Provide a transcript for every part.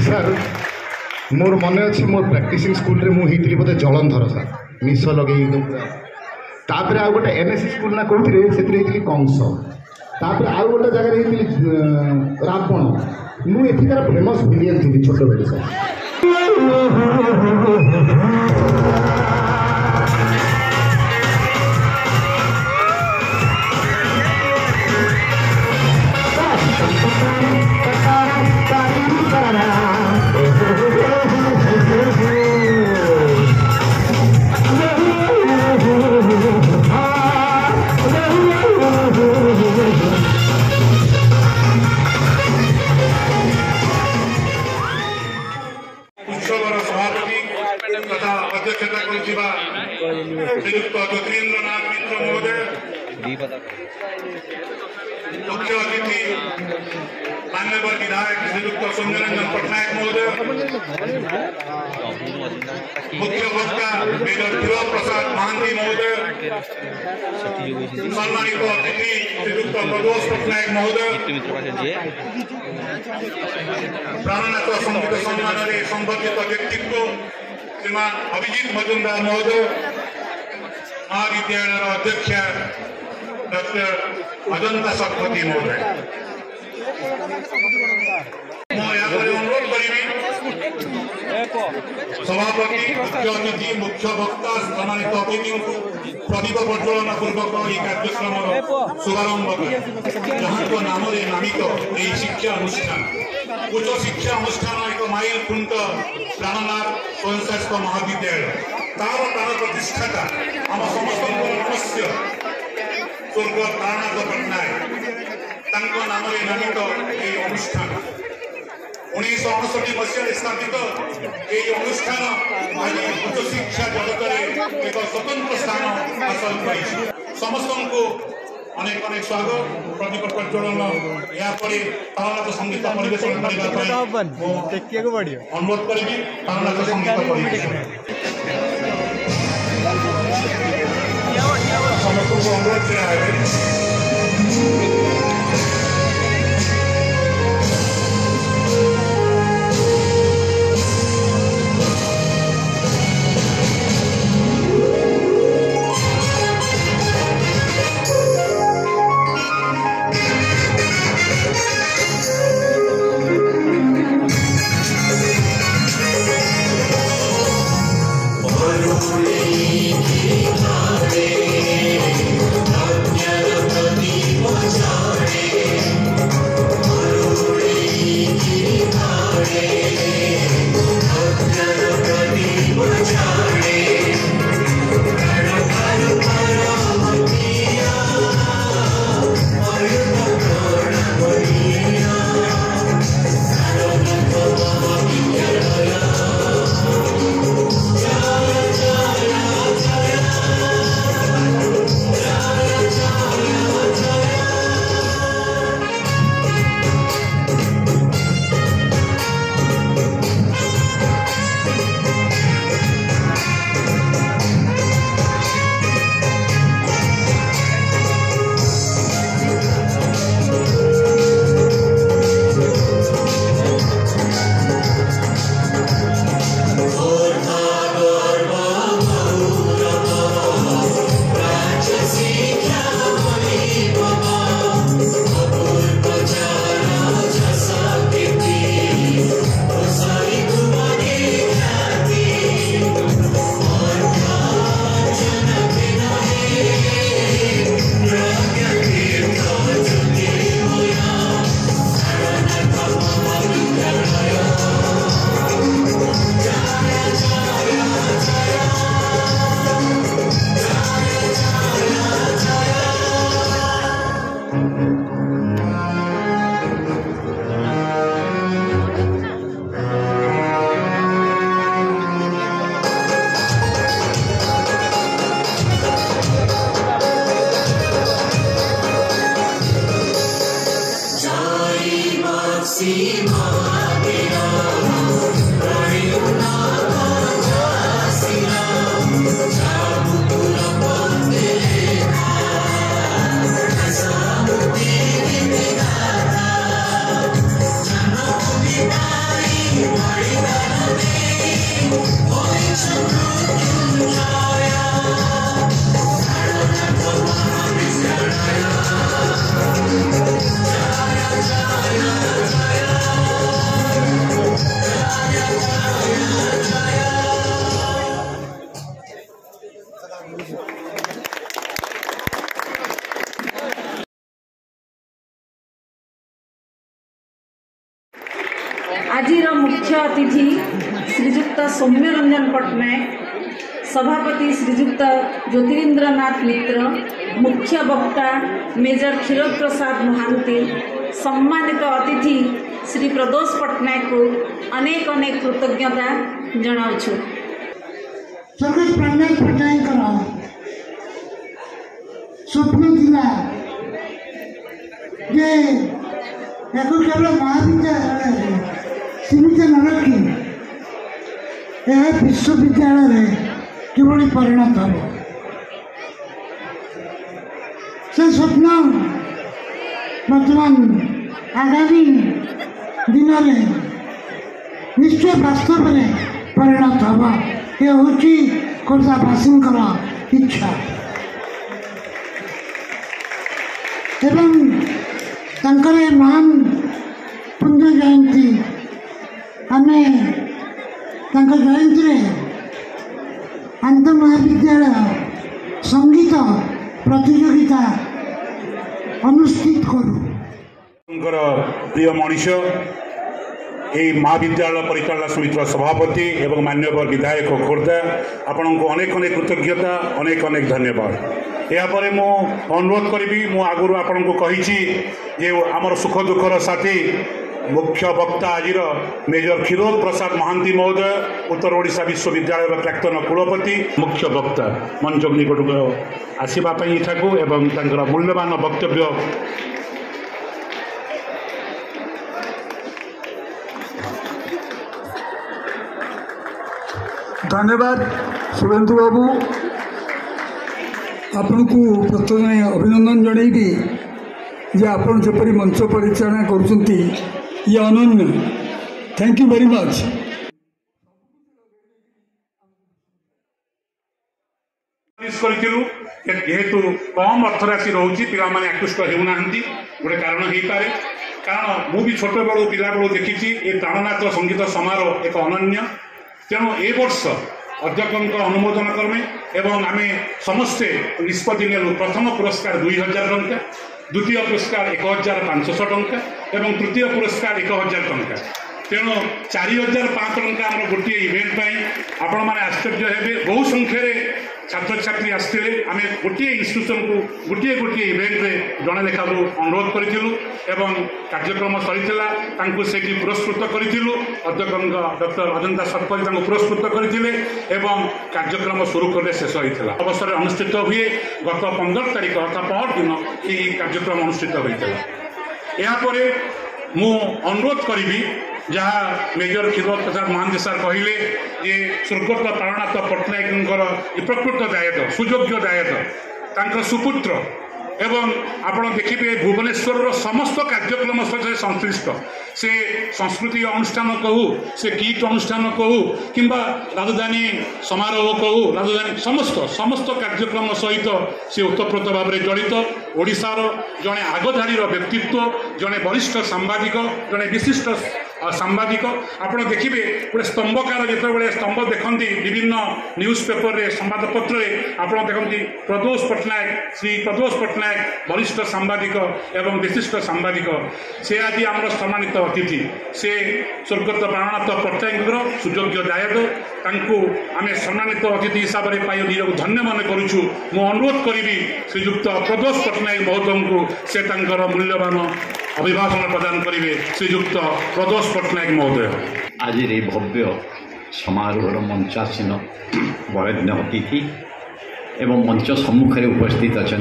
Sir मोर मन अच्छी मोर practising school रे मुझे बोधे जलंधर सर मिस लगे तापर आउ गोटे एनएससी स्कूल ना कौन से कंस तापर आउ गोटे जगह रावण मुझे फेमस विलियन थी छोट बेले सर श्रीयुक्त ज्योतिरेन्द्रनाथ मित्र महोदय मुख्य अतिथि मान्यवर विधायक श्रीयुक्त सौम्यरंजन पट्टनायक महोदय मुख्य वक्ता मेजर ध्रुव प्रसाद महांती महोदय सम्मानित अतिथि श्रीयुक्त प्रदोष पट्टनायक महोदय प्राणनाथ संगीत सम्मान संबंधित व्यक्तित्व श्रीमान अभिजीत मजुमदार महोदय महाविद्यालय अध्यक्ष डॉक्टर अजंता शतपथी महोदय अनुरोध करी सभापति मुख्य अतिथि मुख्य वक्ता सम्मानित अतिथि प्रदीप प्रज्वलन पूर्वक यह कार्यक्रम शुभारंभ जहाँ नाम नामित यह शिक्षा अनुष्ठान उच्च शिक्षा अनुष्ठान एक माइल खुंट प्राणनाथ स्वयंशासित महाविद्यालय तार प्राण प्रतिष्ठाता आम समस्त नमस्य स्वर्ग प्राणनाथ पट्टनायक नाम नामित यह अनुष्ठान 1969 मसीह स्थापित यह अनुष्ठान आज उच्च शिक्षा जगत में एक स्वतंत्र स्थान हासिल कर समस्त को अनेक अनेक स्वागत प्रदीप प्रज्वलन यापर तालनाथ संगीत परिवेशन करने अनुरोध करी तालनाथ संगीत परिवेशन समस्त को अनुरोध किया आजिर मुख्य अतिथि श्रीजुक्त सौम्य रंजन पट्टनायक, सभापति श्रीजुक्त ज्योतिरिंद्रनाथ मित्र, मुख्य वक्ता मेजर क्षीरोद प्रसाद महांती, सम्मानित अतिथि श्री प्रदोष पट्टनायक को अनेक अनेक कृतज्ञता जनाउछु। स्वर्गीय प्रदोष पट्टनायक स्वप्न थिला जे याको केवल महाविद्यालय सीमित न रखी यह विश्वविद्यालय किभली परिणत हम से स्वप्न वर्तमान आगामी दिन में निश्चय वास्तव में परिणत हवा ये हूँ खोर्धावासी इच्छा एवं तंकर महान पुण्य जयंती आम जयंती आंत महाविद्यालय संगीत प्रतियोगिता अनुष्ठित करूँ। प्रिय मनीष यही महाविद्यालय परिचालना समितिर सभापति एवं मान्यवर विधायक खोर्धा आपण को अनेक अनेक कृतज्ञता अनेक अनेक धन्यवाद। यापर मु अनुरोध करी मु आगु आपण को कही आमर सुख दुखर साथी मुख्य वक्ता आज मेजर क्षीरोद प्रसाद महांती महोदय उत्तर ओडिशा विश्वविद्यालय प्राक्तन कुलपति मुख्य वक्ता मंच निकट आसवाई इठाकू एवं तांकर मूल्यवान वक्तव्य धन्यवाद शुभेन्दु बाबू आपन को प्रथम अभिनंदन जनईबी जे आपन जपरी मंच परिचालना करुचंती ये अनन्य थैंक यू वेरी मच। जेहेतु कम अर्थराशि रोचे पे आकृष्ट होना गोटे कारण हो पारे कारण मु भी छोट बड़ू पिला बड़ू देखी ये प्राणनाथ संगीत समारोह एक अनन्य तेणु ए वर्ष अध्यक्ष अनुमोदन क्रमे एवं आम समस्ते निष्पत्ति नेलु प्रथम पुरस्कार 2000 टंका, द्वितीय पुरस्कार 1500 टंका एवं तृतीय पुरस्कार 1000 टंका। तेणु 4500 टंका आम गोटे इवेंट आपण मैंने आश्चर्य हे बहु संख्यार छात्र छात्री आसते आम गोटे इन्स्टिट्यूशन को गोटे गोटे इवेंट में जड़े लेखा अनुरोध करूँ एवं कार्यक्रम सरी से पुरस्कृत करूँ अध्यक्ष डॉक्टर अजंता शतपथी पुरस्कृत करते एवं कार्यक्रम सुरुखुर शेष होता अवसर अनुष्ठित हुए गत 15 तारिख अर्थात पर दिन ये कार्यक्रम अनुष्ठित होता यापर मु अनुरोध करी जहाँ मेजर क्षीरोद प्रसाद महांती सार कहले ये स्वर्गत प्राणनाथ पट्टनायक प्रकृत दायक सुयोग्य दायक सुपुत्र एवं आपण देखिए भुवनेश्वर समस्त कार्यक्रम सहित संश्लिष्ट से संस्कृति अनुष्ठान कहू से गीत अनुष्ठान कहू कि राजधानी समारोह कहू राजधानी समस्त समस्त कार्यक्रम सहित से ओतप्रोत भाव में जड़ित ओडिशार जड़े आगधाड़ी व्यक्तित्व जड़े वरिष्ठ सांबादिक जड़े विशिष्ट सांबादिक आप देखिए गोटे स्तंभकार जो स्तंभ देखती विभिन्न न्यूज पेपर रे संवादपत्र आप देखती प्रदोष पट्टनायक श्री प्रदोष पट्टनायक वरिष्ठ सांबादिक एवं विशिष्ट सांबादिक से आज आम सम्मानित अतिथि से स्वर्गत प्राणनाथ पट्टनायक सुयोग्य दायक आम सम्मानित अतिथि हिसाब से पाई निज धन्य मन करुचु मु अनुरोध करी श्रीजुक्त प्रदोष पट्टनायक महोदय को से मूल्यवान अभिभाषण प्रदान करेंगे श्रीजुक्त प्रदोष पट्टनायक महोदय। आज ये भव्य समारोह मंचासीन वरेण्य अतिथि एवं मंच सम्मुखें उपस्थित अच्छा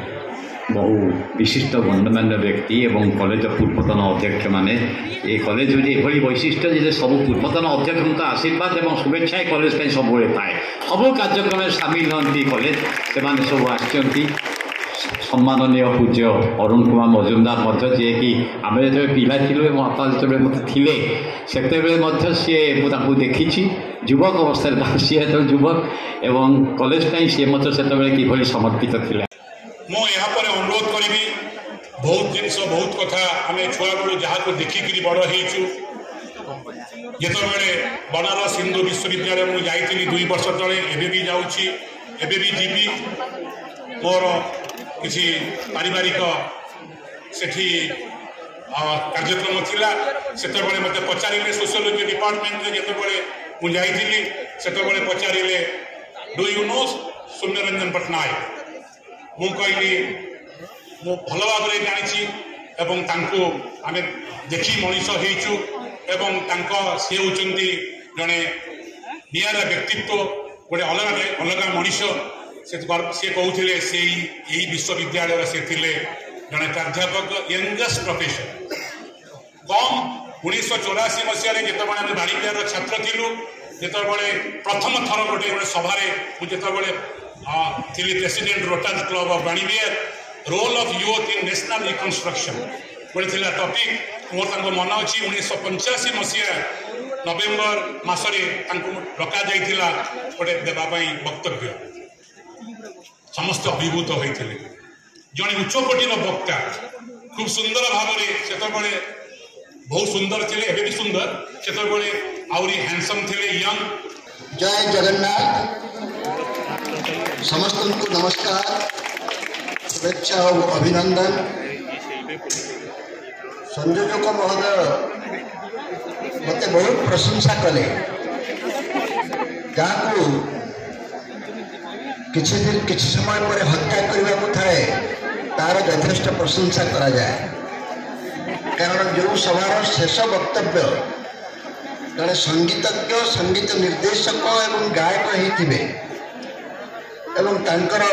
बहु विशिष्ट गण्यमान्य व्यक्ति एवं कॉलेज पूर्वतन अध्यक्ष माने ये कॉलेज ये वैशिष्ट्य सब पूर्वतन अध्यक्ष आशीर्वाद और शुभेच्छा कॉलेज का सब थाए सब कार्यक्रम सामिल हमें कॉलेज से सब आसती सम्माननीय पूज्य अरुण कुमार मजुमदार जी कि आम जो पिला बापा जो मत थे से देखी युवक अवस्था सी जो युवक एवं कॉलेज सी से कि समर्पित थे। मु यहाँ पर अनुरोध करी बहुत जिन बहुत कथा आम छुआ बेलू जहाँ देखिकी बड़ हो जिते बनारस हिंदू विश्वविद्यालय मुझे जाइली 2 वर्ष तले एबे भी जाऊँगी एबे भी जीवी मोर किसी पारिवारिक सेठी कार्यक्रम थिला सेतबेले मते पचारिले सोशियोलॉजी डिपार्टमेंट रे जेतबेले मु जाइथिली सेतबेले पचारिले do you know Soumyaranjan Patnaik मु कहली मु भल भाव जानी एवं तांको आमे देखी मनीष हेचु एवं तांको से होचंती जने नियारा व्यक्तित्व गोटे अलग अलग मनीष से कहते से यही विश्वविद्यालय से थिले जड़े प्राध्यापक यंगेस्ट प्रोफेसर कम 1984 मसीह जितेबाला आम बाणीविहार छात्र थिलु जितेबाला प्रथम थर गोटे सभा जितेबाला थी president rotary club of Banivihar role of youth in national reconstruction गोटे टॉपिक मोर मन अच्छी 1985 मसीहा नवेम्बर मसरे डका जाइथिला गोटे देवाई वक्तव्य समस्त अभिभूत होते जड़े उच्चकोटीर वक्ता खूब सुंदर भाव से बहुत सुंदर थे एवं भी सुंदर से आहरी हैंडसम थे यंग। जय जगन्नाथ समस्त को नमस्कार शुभेच्छा और अभिनंदन। संयोजक महोदय मत बहुत प्रशंसा कले जहाँ किसी समय पर हत्या करने को थाए तार यथेष्ट प्रशंसा करा जाए कारण जो सभार शेष वक्तव्य जड़े संगीतज्ञ संगीत निर्देशक एवं गायक ही एवं तांकर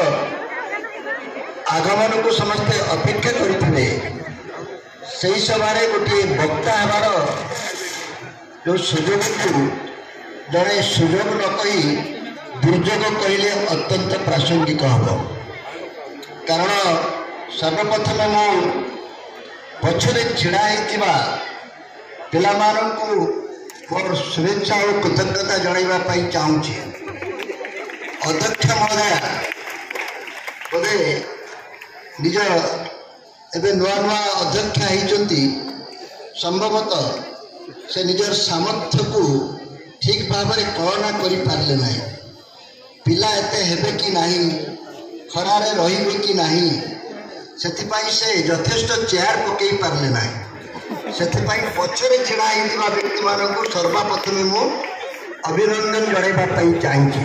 आगमन को समस्ते अपेक्षा करते से सभारे गोटे वक्ता हमार जो सुजोग को जड़े सुजोग न कही दुर्योग कहले अत्यंत प्रासंगिक हम कारण सर्वप्रथम मु पछरे छिड़ा होता पिला मोर शुभेच्छा और कृतज्ञता जनवाई चाहूँगी। अध्यक्ष महोदय बोधे निज एवं नुआ नुआ अध्यक्षा होती संभवतः से निजर सामर्थ्य को ठीक भाव में कल्पना करें ना पिला एते हेबे कि नहीं खरारे रहिबे कि नहीं से यथेष्ट चेयर पकई पारले ना पछरे छिड़ा होता व्यक्ति मानक सर्वप्रथमे मु अभिनंदन जणाइवाई चाहिए।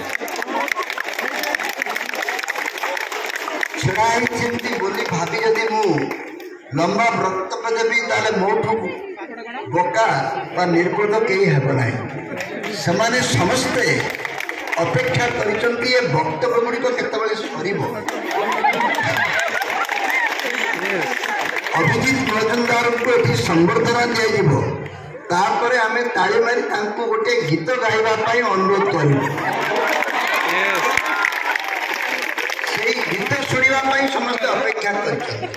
छिड़ा बोली भाभी जदि मु लंबा वक्तव्य देवी ताले मोठू बोका व निर्बोध कहीं हेब ना से समस्ते अपेक्षा करिसंती ए वक्तव्य गुड़िक केतबेले सरीबो। अभिजीत मजुमदार को ये संबर्धना दिज्व तापर आम ताली मारी गोटे गीत गाइबाई अनुरोध करूँ से गीत शुणापी समस्त अपेक्षा कर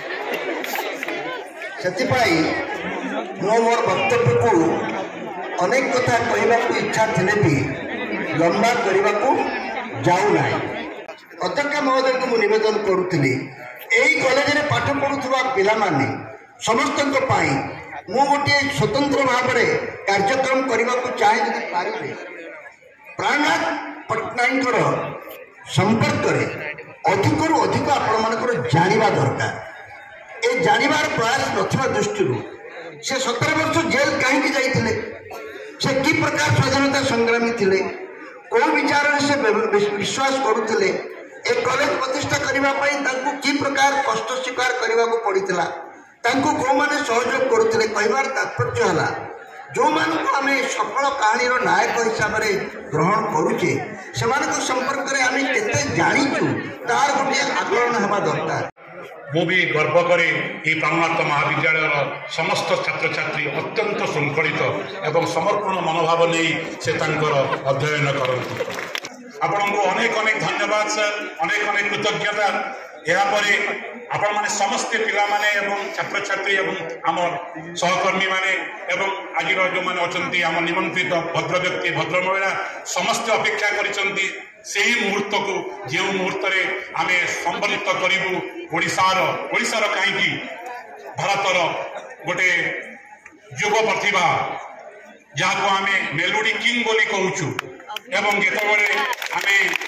मोर वक्तव्य को अनेक कथा कहवाक इच्छा थे भी लंबा करने को जाऊना। अध्यक्ष महोदय को मुझे निवेदन करुली यही कॉलेज में पाठ पढ़ुवा पिला माने समस्त मु गोटे स्वतंत्र भाव में कार्यक्रम करने को चाहे यदि पारे प्राणनाथ पट्टनायक संपर्क में अधिक रु अधिक आपण जाना दरकार। ये जानवर प्रयास नथिबा दृष्टि से 17 वर्ष जेल कहीं जाइए से कि प्रकार स्वाधीनता संग्रामी थे कौ विचार से विश्वास करुले ए कॉलेज प्रतिष्ठा करने कि प्रकार कष्ट स्वीकार करने को पड़ता कौ मैंने सहयोग करुले कहबार तात्पर्य है जो मानक आम सफल कहानी नायक हिसाब से ग्रहण करुचे से संपर्क में आम के जाचु तार गोटे आकलन हवा दरकार। मु भी गर्व करे ये प्राणनाथ महाविद्यालय समस्त छात्र छात्री अत्यंत श्रृंखलित एवं समर्पण मनोभाव नहीं से अध्ययन करती। आपण को अनेक अनेक धन्यवाद सर अनेक अनेक कृतज्ञता। यापर आपण माने समस्ते पिला माने एवं छात्र छात्री एवं आम सहकर्मी माने एवं आज जो मैंने अच्छा आम निमंत्रित भद्र व्यक्ति भद्र महिला समस्ते अपेक्षा करिसंती से मुहूर्त को जो मुहूर्त में आम संबलित करूँ ओडिशार कहीं भारतर गोटे युग प्रतिभा जहाँ को आम मेलोडी किंग बोली कहूँ एवं जितेबाला आम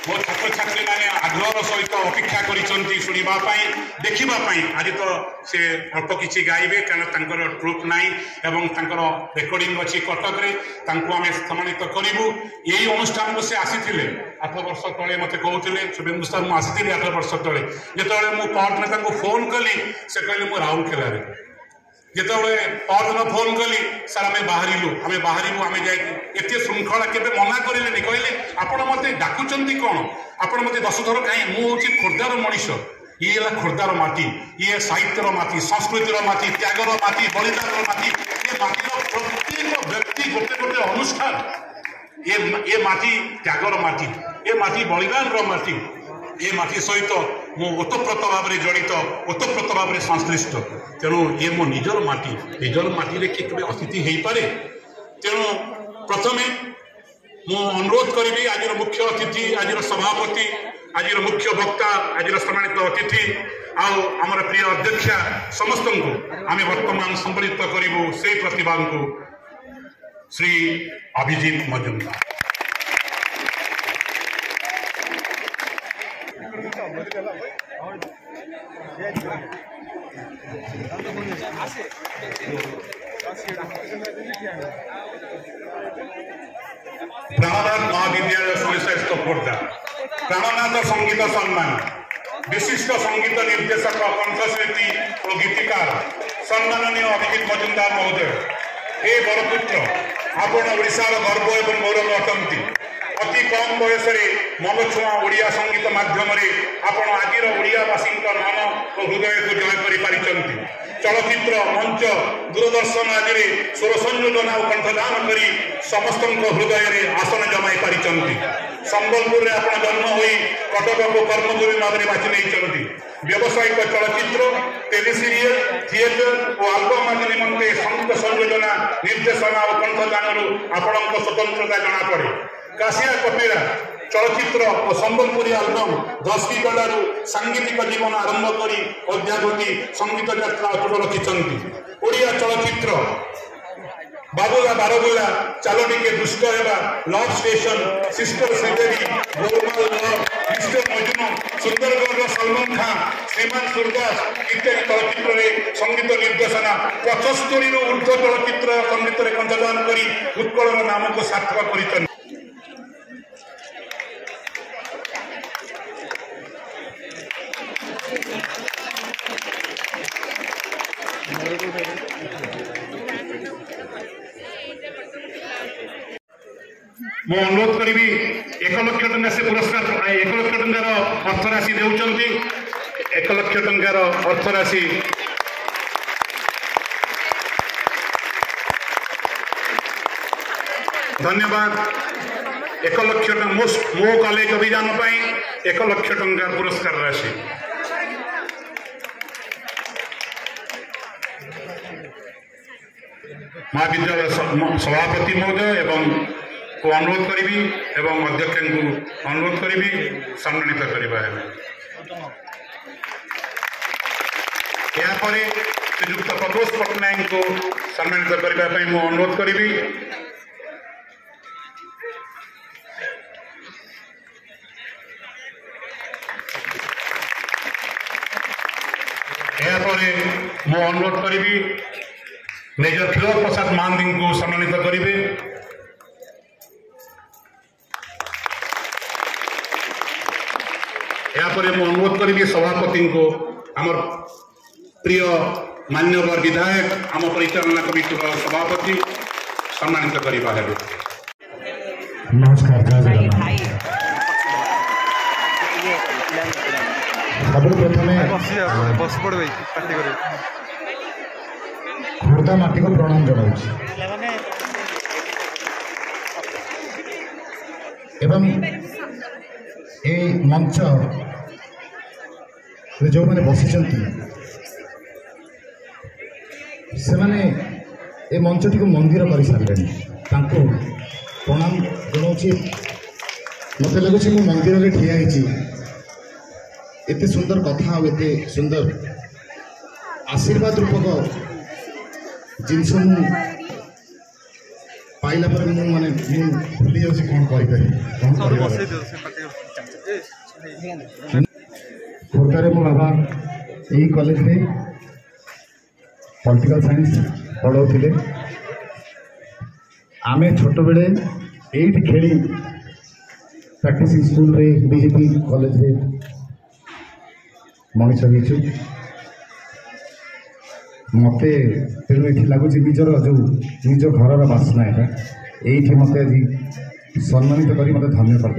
मो छात्र छात्री मैंने आग्रह सहित अपेक्षा करिसंती सुनिबा पई देखिबा पई आज तो से अल्प किछि गाइबे कारण तांकर ट्रुप नाही एवं तांकर रेकॉर्डिंग अछि कटक रे तांको आमे सम्मानित करिवु एही अनुष्ठान को से आसीथिले 8 वर्ष तळे मते कहउथिले शुभेंदु सर मु आसीथिले 8 वर्ष तळे जेतळे मु कोर्ट ने तांको फोन कली से कहले मु राउरकेला रे जेतळे परदिन फोन कली सर आमे बाहरिलु आमे जाय एते श्रृंखला केबे मना करिलेनी कहले आपण मते डाकुचंती कोन आपण मते 10 थर काई मु होची खोर्धार मनीष ये है खोर्धार माटी ये साहित्यर माटी संस्कृतिर माटी त्यागर माटी बलिदान माटी ये माटीर प्रत्येक व्यक्ति गोटे गोटे अनुष्ठान ये माटी त्यागर माटी ये माटी बलिदान माटी ये माटी सहित मु ओतप्रोत भाव में जड़ित ओतप्रोत भाव में संश्लिष्ट तेणु ये मो निजर माटी रे केबे अतिथि हेई पारे तेणु प्रथमे मु अनुरोध करी आज मुख्य अतिथि आज सभापति आज मुख्य वक्ता आज सम्मानित अतिथि आमर प्रिय अध्यक्षा समस्त को आम वर्तमान संबोधित करूँ से प्रतिभा को श्री अभिजीत मजुमदार। प्राणनाथ महाविद्यालय सुनिश्चित खोर्धा प्राणनाथ संगीत सम्मान विशिष्ट संगीत निर्देशक कंठशिल्पी और गीतिकार सम्माननीय अभिजीत मजुमदार महोदय हे बरपुत्र आपण ओडिशार गर्व एवं गौरव अटंती अति कम बयस मन छुआ ओडिया संगीत माध्यम आपण आज ओडियावासी मन और हृदय को जय कर चलचित्र मंच दूरदर्शन आदि स्वर संयोजन और कंठदान कर समस्त हृदय में आसन जमाई पारि संबलपुर आप जन्म हो कटक को कर्मभूमि भाव में बाछि नहीं व्यावसायिक चलचित्र टेलीसीरियल थिएटर और आल्बम आदि निमंते संगीत संयोजना निर्देशना और कंठदान आपण स्वतंत्रता जना पड़े काशिया कपिरा चलचित्र और संबलपुरी आल्बम 10 की कलारू सांगीतिक जीवन आरंभ करी अद्यावधि संगीत यात्रा अटूट रखिंट ओडिया चलचित्र बाबुला बारबुला चालोटी के दुष्ट हेबा love station sister Sridevi Golmaal love mister Majnu Sundargarh Salman Khan Shriman Surdas इत्यादि चलचित्र में संगीत निर्देशना 75 ऊर्ध्व चलचित्र संगीत में कंठदान करी उत्कल नाम को सार्थक कर मु अनुरोध करी 1 लाख टंका से पुरस्कार 1 लाख टंकार अर्थराशि देउचंती 1 लाख टंकार अर्थराशि धन्यवाद 1 लाख टंका मो कॉलेज अभियान 1 लाख टंका पुरस्कार राशि महाविद्यालय सभापति महोदय एवं को अनुरोध करी एवं अध्यक्ष को अनुरोध करी सम्मानित करवा यापर श्रीयुक्त प्रदोष पट्टनायक को सम्मानित करने मु अनुरोध करी मु अनुरोध करी मेजर खिलर प्रसाद महांती को सम्मानित करेंगे यापर मु अनुरोध करी सभापति को आमर प्रिय मान्यवर विधायक आम परिचालना कमिटी सभापति सम्मानित करवा है। नमस्कार खोर्धा माटी को प्रणाम जनाऊँ एवं ए मंच जो मैंने बसी से माने ए मंचटी को मंदिर कर सारे प्रणाम जनाऊँ मत लगुच मु मंदिर में ठिया एते सुंदर कथा एते सुंदर आशीर्वाद रूपक जिनस पाइला पर माने भूली जाऊँ कौन कह खोर्धारे मो बाबा यही कॉलेज में पॉलिटिकल साइंस पढ़ाऊे आमे छोट बेले यही खेली प्रैक्टिस स्कूल रे बीजेपी कॉलेज रे मनीष हो मत तेणु ये लगुच निजर जो निज घर बासना है ये मत आज सम्मानित कर मत धन्य कर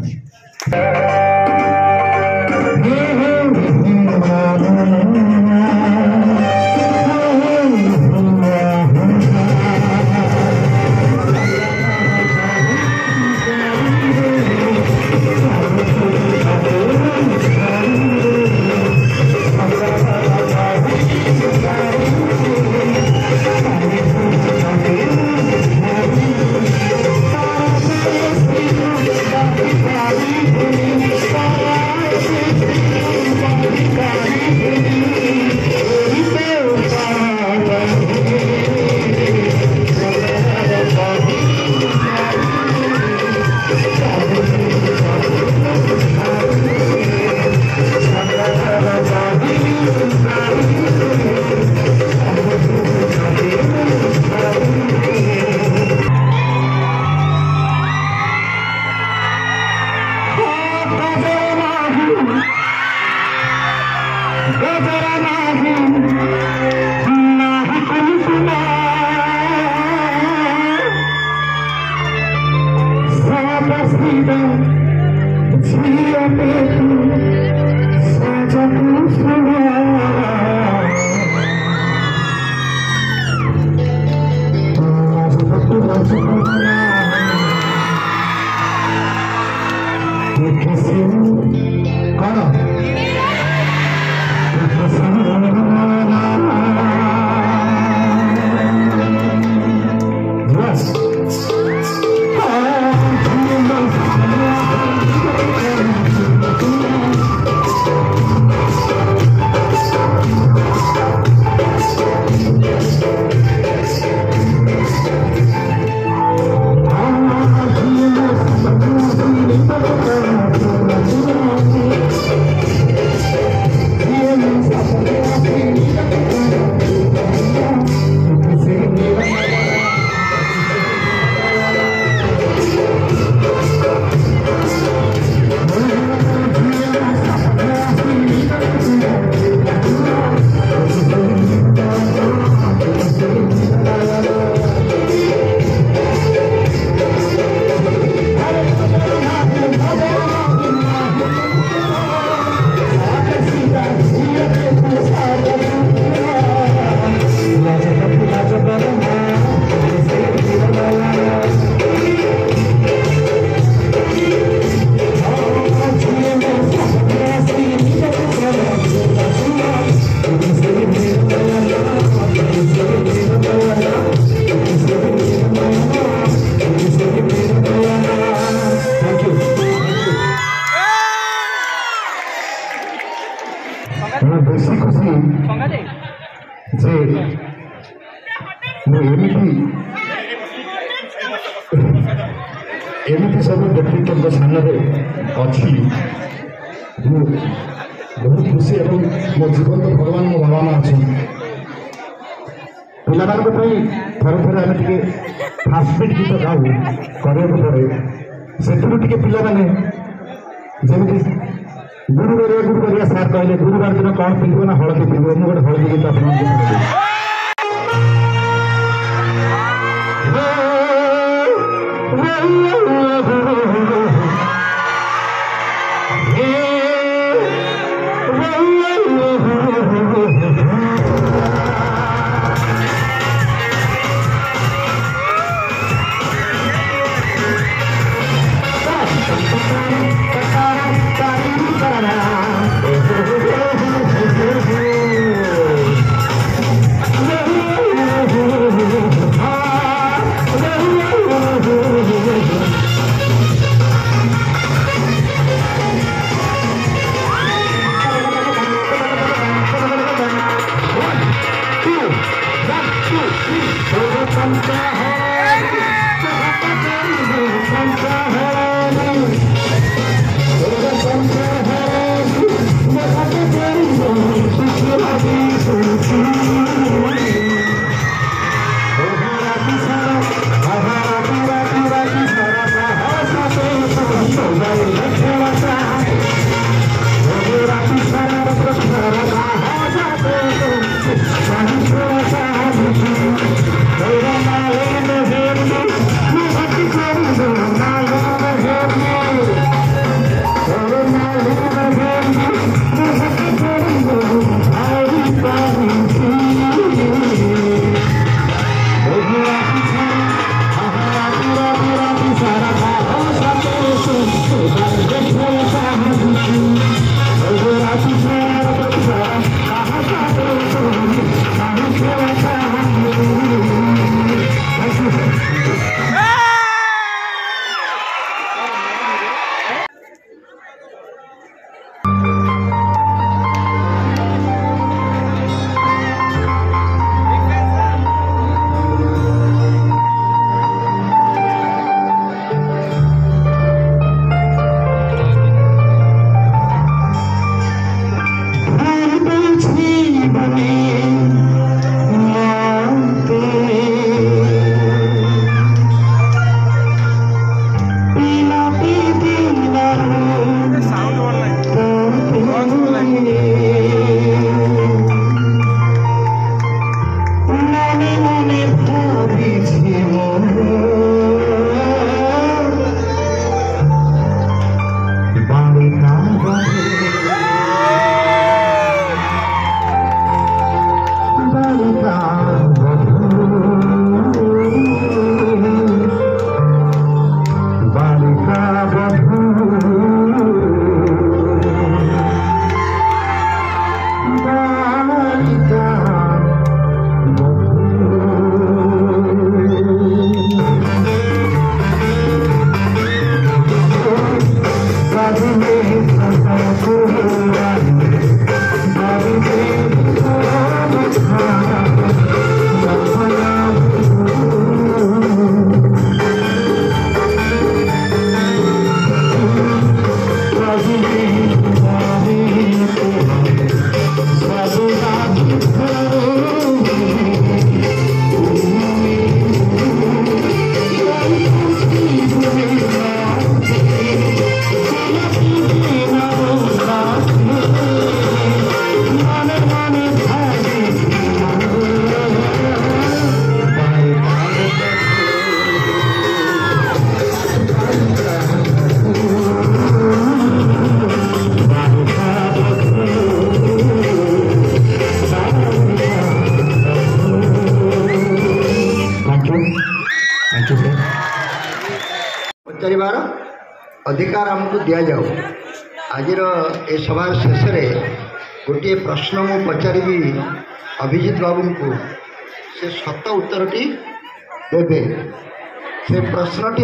एमती सब व्यक्तित्व सामने अच्छी बहुत खुशी और मो जीवन तो भगवान मो बाबा माँ अच्छे पाई थरे थरे आम टे फास्टबीट गीत गाऊ करने पड़े से पिला माने जमी गुरुवार सार कहले गुरुवार दिन कौन पिंधो ना हलदी पिंधो मुझे गोटे हलदी गीत आप है पचार अधिकार आमको दि जाऊ। आज ए सभा शेष गोटे प्रश्न मु पचारि अभिजित बाबू को से सत उत्तरटी देवे। से प्रश्नटी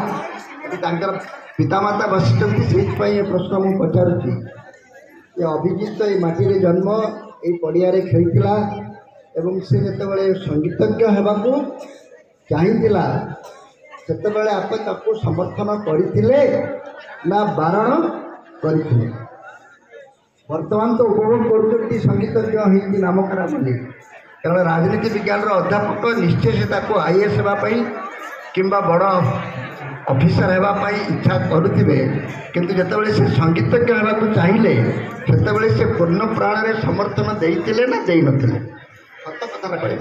है पितामाता बसिंट से प्रश्न मु पचारुची अभिजित ये माटी जन्म ये पड़िया खेलता एवं से जिते संगीतज्ञ होगाकू चाहिला सेतेबेले आप ताकू समर्थन करथिले ना बारण करथिले। वर्तमान तो उपभोग करुछंती संगीतज्ञ होइकी नाम खराब बोली कारण राजनीति विज्ञान अध्यापक निश्चय से ताकू आईएएस हेबापई किंबा बड़ ऑफिसर हेबापई इच्छा करुथिबे किंतु जेतेबेले से संगीतज्ञ हेबाकू चाहिए सेतेबेले से पूर्ण प्राण रे समर्थन देइतिले ना देइ नथिले सत कथा कहे।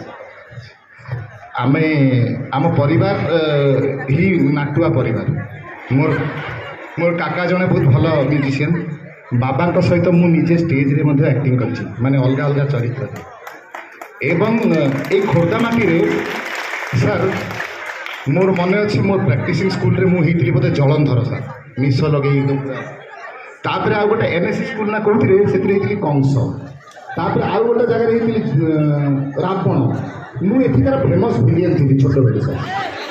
आमे आम परिवार ही नाटुआ परिवार मोर मोर काका जने बहुत भल म्यूजिशियन बाबा सहित मु निजे स्टेज रे मध्य एक्टिंग करछि माने अलग अलग चरित्र एवं ए खोर्धा माटी रे सर मोर मन अच्छी मोर प्रैक्टिसिंग स्कूल रे मु हेतली बोते जलंधर सर मिस लगे एकदम तापर आ गोटे एनएससी स्कूल ना कोथि रे सेति हेतली कंस तापर आ गोटे जगह रे हेतली रावण मु एथिकार फेमस विलियन थी छोट बेले सर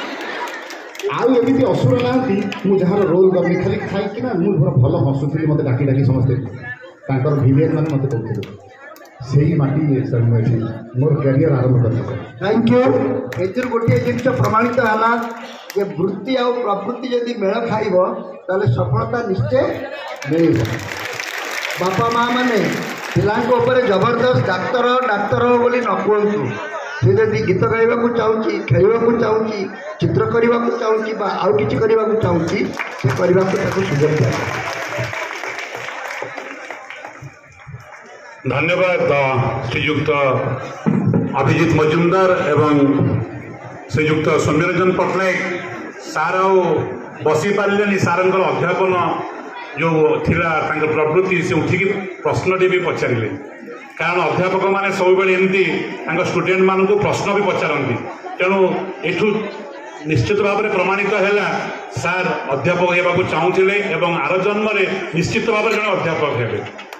आउ एमती असुर ना मुझार रोल करनी खाली खाई ना मुझे भल हसुली मत डाकी डाकी समस्ते विलियन मैंने मत कहते से ही माटी सर मुझे मोर कैरियर आरंभ कर। Thank you. एथर गोटे जिन प्रमाणित है कि वृत्ति आ प्रवृत्ति जदि मेल खाइब ताले सफलता निश्चय मिल। बापा माँ मैंने पिला जबरदस्त डाक्तर डाक्तर बोली न कहतु से जदि गीत गाइबा चाहूँगी खेलवा चाहूँगी चित्र करने को चाहूँगी आउ कि चाहूँगी से करने को सुजोग दिया। धन्यवाद श्रीयुक्त अभिजित मजुमदार एवं श्रीयुक्त सौम्यरंजन पट्टनायक सार बसी पारे सार अध्यापन जो थिला प्रवृत्ति से उठिकी प्रश्नटी भी पचारे कारण अध्यापक मैंने सब एमती स्टूडेंट मान प्रश्न भी पचारती तेणु एठू निश्चित भाव में प्रमाणित है सार अध्यापक होगा चाहूले आर जन्म निश्चित भाव में जड़े अध्यापक हे।